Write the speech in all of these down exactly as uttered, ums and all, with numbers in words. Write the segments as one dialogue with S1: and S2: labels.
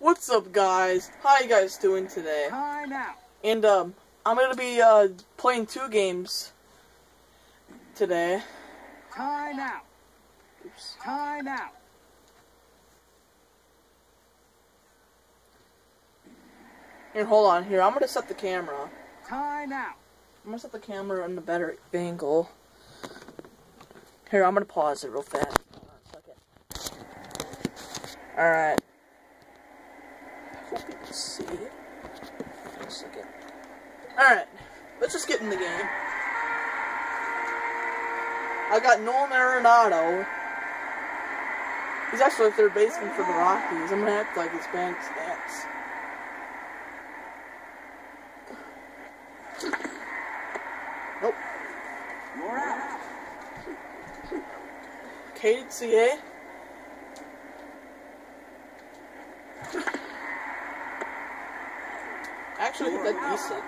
S1: What's up, guys? How you guys doing today?
S2: Time out.
S1: And um, I'm gonna be uh playing two games today.
S2: Time out.
S1: Oops.
S2: Time out.
S1: Here, hold on. Here, I'm gonna set the camera.
S2: Time out.
S1: I'm gonna set the camera in a better angle. Here, I'm gonna pause it real fast. Hold on a second. All right. Hope you can see it. Wait a second. Alright, let's just get in the game. I got Nolan Arenado. He's actually a third baseman for the Rockies. I'm gonna act like his bank stats. Nope.
S2: You're out.
S1: K C A. Actually, I think that's decent.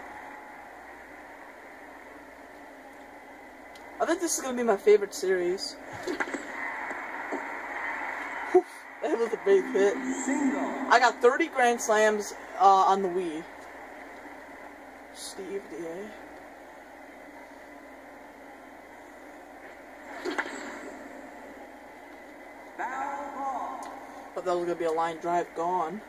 S1: I think this is gonna be my favorite series. Whew, that was a big hit. I got thirty grand slams uh, on the Wii. Steve D A. Thought that was gonna be a line drive gone.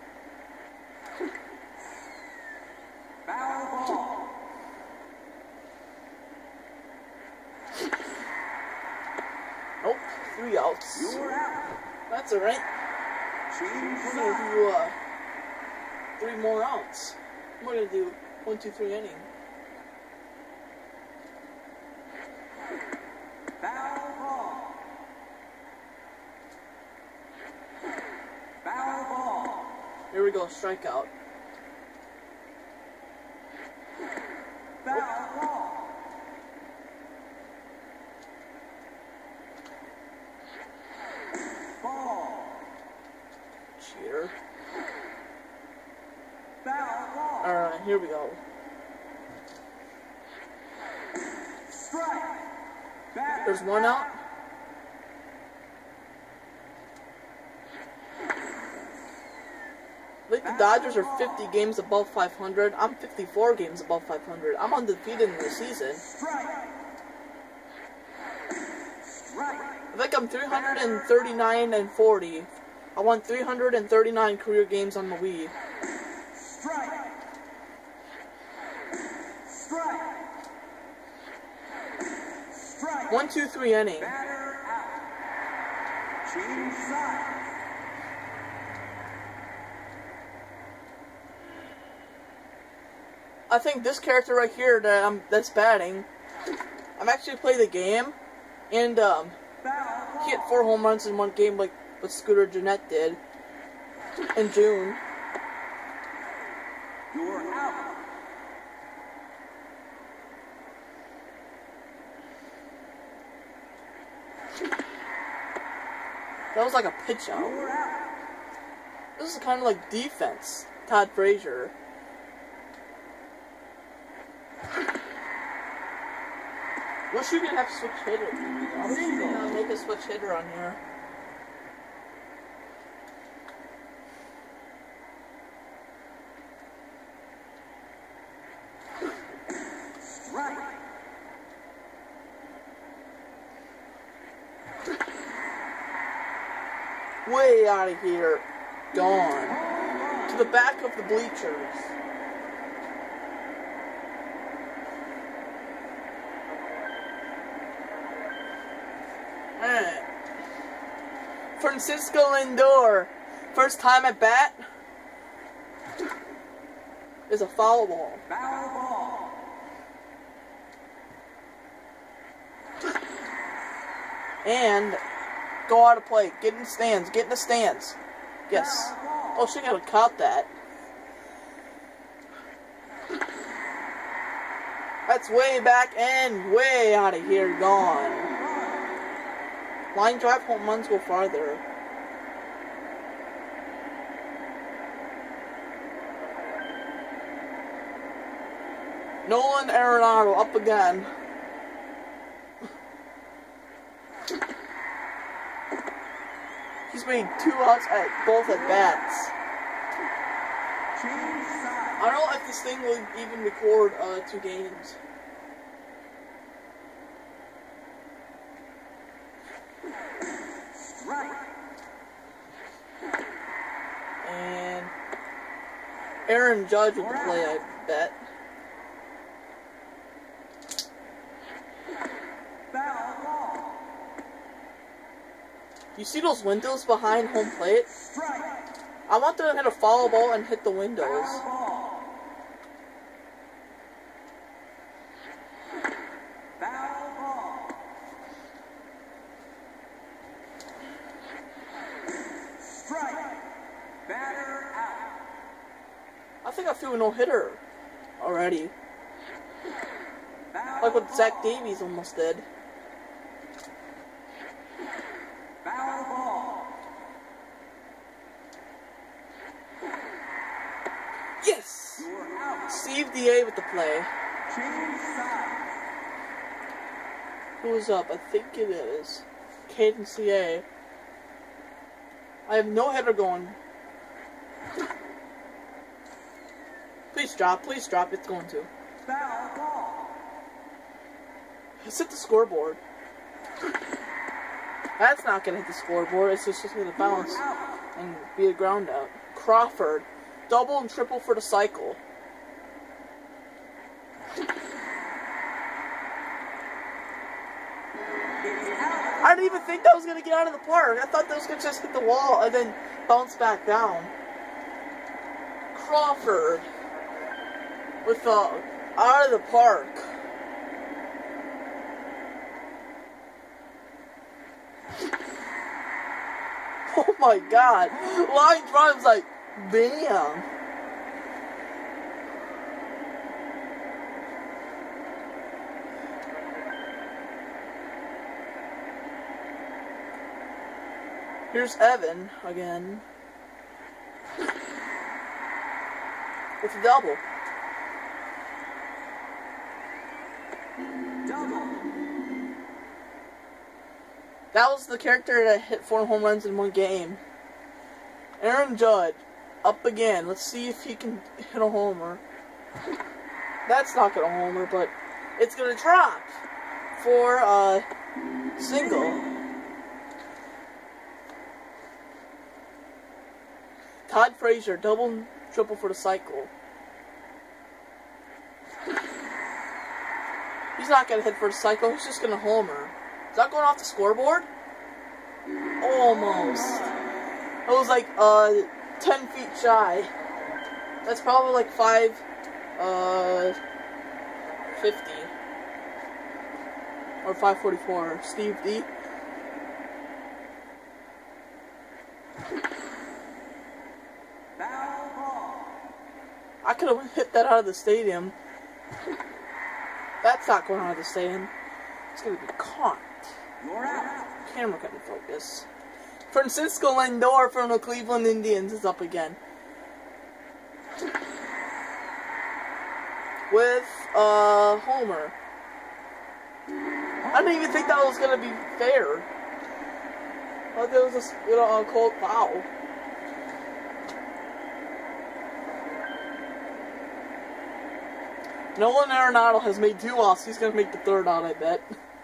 S1: Nope, three outs. That's alright. We're gonna do uh, three more outs. We're gonna do one, two, three inning.
S2: Foul ball. Foul ball.
S1: Here we go, strikeout.
S2: Foul ball. Ball.
S1: Cheater.
S2: Foul ball.
S1: Alright, here we go.
S2: Strike. Batter.
S1: There's one out. I think the Dodgers are fifty games above five hundred. I'm fifty-four games above five hundred. I'm undefeated in the season.
S2: Strike. Strike.
S1: I think I'm three hundred thirty-nine and forty. I won three hundred thirty-nine career games on the Wii.
S2: Strike. Strike. Strike.
S1: One, two, three inning.
S2: Batter out. Change sides.
S1: I think this character right here that I'm that's batting, I'm actually playing the game, and um, he hit four home runs in one game like what Scooter Gennett did in June.
S2: You're out.
S1: That was like a pitch out.
S2: You're out.
S1: This is kind of like defense. Todd Frazier. Wish you could have switch hitter. I'm gonna make a switch hitter on here.
S2: Right.
S1: Way out of here. Gone. To the back of the bleachers. Alright. Francisco Lindor. First time at bat is a foul ball.
S2: Foul ball.
S1: And go out of play. Get in the stands. Get in the stands. Yes. Oh, she gotta caught that. That's way back and way out of here. Gone. Line drive home runs go farther. Nolan Arenado up again. He's made two outs at both at bats.
S2: Change sides.
S1: I don't know if this thing will even record uh, two games.
S2: Strike.
S1: And Aaron Judge with the play, I bet.
S2: Foul ball.
S1: You see those windows behind home plate?
S2: Strike.
S1: I want them to hit a foul ball and hit the windows.
S2: Foul ball. Foul ball. Strike. Batter out.
S1: I think I feel a no-hitter already.
S2: Foul
S1: Like what Zach
S2: ball.
S1: Davies almost did.
S2: Foul ball.
S1: Yes!
S2: You're out.
S1: Steve D A with the play.
S2: Change sides.
S1: Who's up? I think it is Caden C A. I have no header going. Please drop, please drop. It's going to.
S2: Foul ball.
S1: Let's hit the scoreboard. That's not gonna hit the scoreboard. It's just gonna bounce
S2: You're out.
S1: and be a ground out. Crawford, double and triple for the cycle.
S2: It's out.
S1: I didn't even think that was gonna get out of the park. I thought that was gonna just hit the wall and then bounce back down. Crawford with the out of the park. Oh my god. Line drive's like bam. Here's Evan again. With a double.
S2: Double.
S1: That was the character that hit four home runs in one game. Aaron Judge, up again. Let's see if he can hit a homer. That's not gonna homer, but it's gonna drop for a single. Todd Frazier, double and triple for the cycle. He's not gonna hit for the cycle, he's just gonna homer. Is that going off the scoreboard? Almost. It was like uh ten feet shy. That's probably like five uh fifty. Or five forty-four. Steve D.
S2: Foul ball.
S1: I could have hit that out of the stadium. That's not going out of the stadium. It's gonna be caught.
S2: You're out.
S1: Camera couldn't focus. Francisco Lindor from the Cleveland Indians is up again. With uh homer. I didn't even think that was gonna be fair. I thought there was a you know a cold foul. Nolan Arenado has made two outs. He's gonna make the third out, I bet.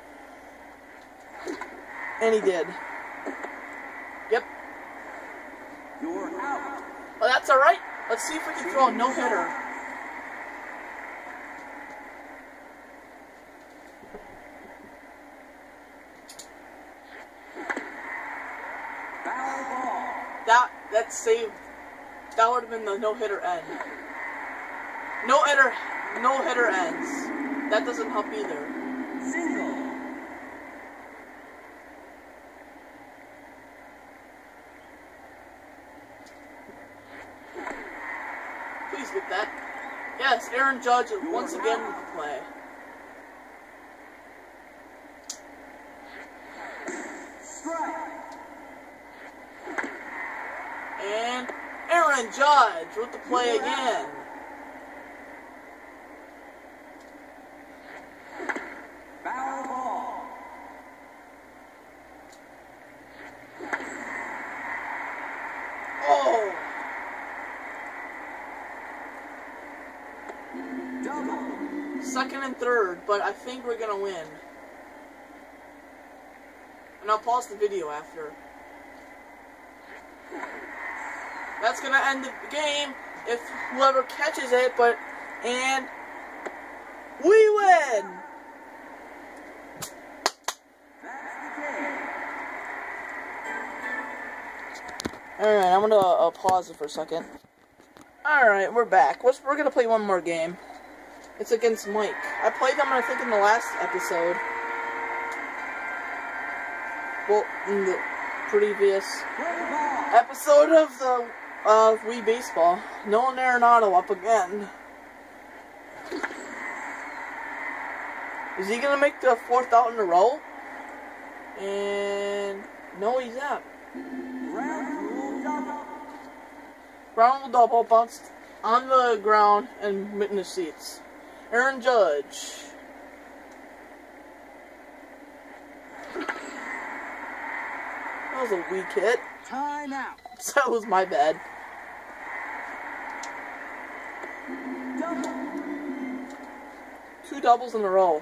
S1: And he did. Yep.
S2: You're out.
S1: Well, that's alright. Let's see if we can throw a no-hitter.
S2: Foul ball.
S1: That, that saved. That would have been the no-hitter end. No-hitter, no-hitter ends. That doesn't help either.
S2: Single.
S1: Please get that. Yes, Aaron Judge once again with the play.
S2: Strike.
S1: And Aaron Judge with the play again.
S2: Foul ball.
S1: Oh!
S2: Single.
S1: Second and third, but I think we're gonna win. And I'll pause the video after. That's gonna end the game if whoever catches it, but and we win! Alright, I'm gonna uh, pause it for a second. Alright, we're back. We're, we're gonna play one more game. It's against Mike. I played them, I think, in the last episode. Well, in the previous episode of the uh, Wii Baseball. Nolan Arenado up again. Is he gonna make the fourth out in a row? And no, he's out.
S2: Ground rule double.
S1: Ground rule double, bounced on the ground and in the seats. Aaron Judge. That was a weak hit.
S2: Time out.
S1: That was my bad.
S2: Double.
S1: Two doubles in a row.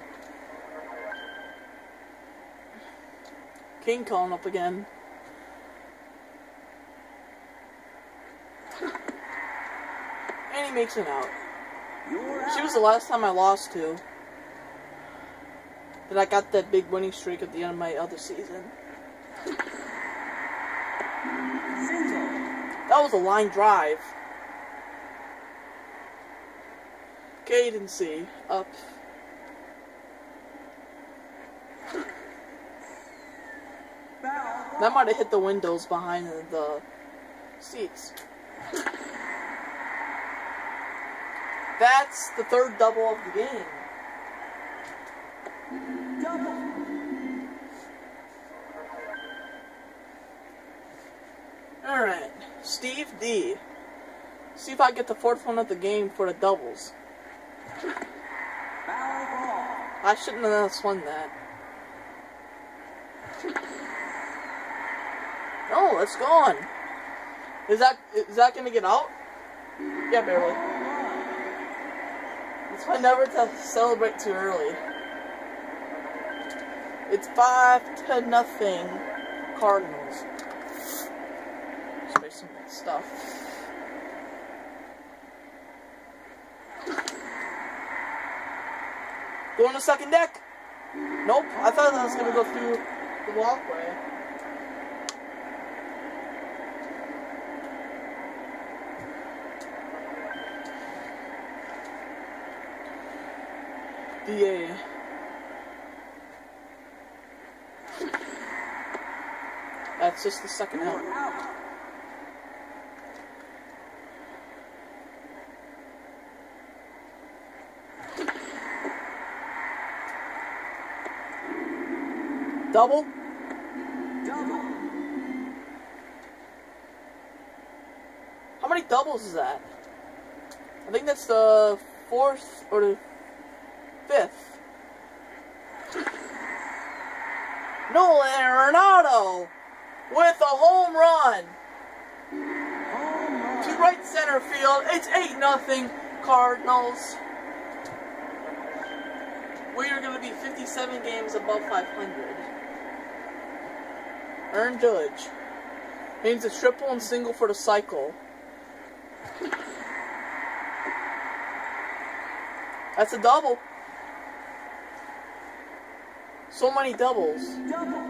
S1: King calling up again. And he makes it out.
S2: You're
S1: She
S2: out.
S1: was the last time I lost to. Then I got that big winning streak at the end of my other season.
S2: Single.
S1: That was a line drive. Cadency up.
S2: Foul.
S1: That might have hit the windows behind the, the seats. That's the third double of the game.
S2: Double.
S1: Alright, Steve D. See if I get the fourth one of the game for the doubles.
S2: Foul ball.
S1: I shouldn't have won that. No, it's gone. Is that is that gonna get out? Yeah, barely. It's why never to celebrate too early. It's five to nothing, Cardinals. Spray some stuff. Going to second deck. Nope, I thought I was gonna go through the walkway. D A. That's just the second
S2: You're
S1: out.
S2: out.
S1: Double?
S2: Double.
S1: How many doubles is that? I think that's the fourth or the fifth. Nolan Arenado with a home run
S2: Home run.
S1: to right center field. It's eight nothing Cardinals. We are going to be fifty-seven games above five hundred. Aaron Judge means a triple and single for the cycle. That's a double. So many doubles.
S2: Double.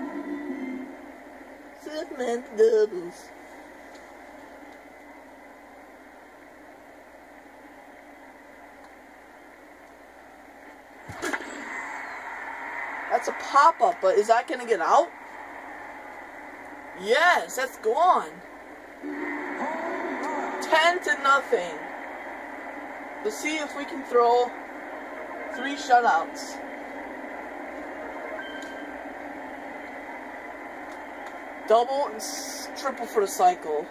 S1: So many doubles. That's a pop-up, but is that going to get out? Yes, that's gone. Ten to nothing. Let's see if we can throw three shutouts. Double and s triple for the cycle.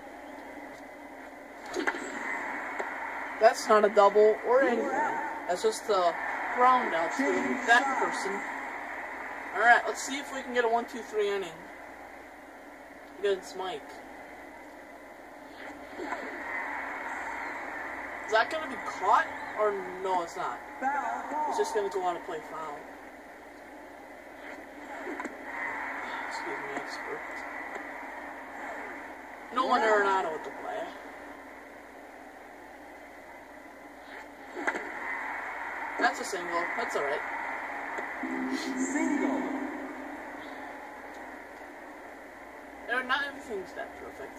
S1: That's not a double or anything. That's just a ground out to that person. Alright, let's see if we can get a one two three inning against Mike. that gonna be caught? Or no, it's not.
S2: Foul ball.
S1: It's just gonna go on and play foul. Excuse me, expert. No one Arenado with the play. That's a single. That's alright.
S2: Single.
S1: Not everything's that perfect.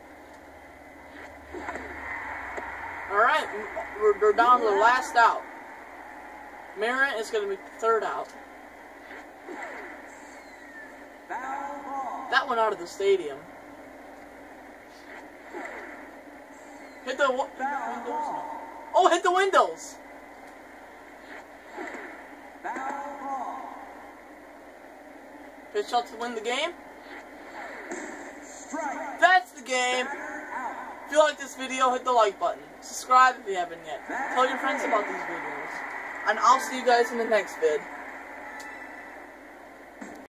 S1: Alright, we're, we're down to the last out. Merritt is going to be third out.
S2: Foul ball.
S1: That went out of the stadium. Hit the wa-
S2: Foul ball.
S1: Oh, hit the windows!
S2: Foul ball.
S1: Pitch out to win the game.
S2: Strike.
S1: That's the game.
S2: Batter out.
S1: If you like this video, hit the like button. Subscribe if you haven't yet. Tell your friends about these videos. And I'll see you guys in the next vid.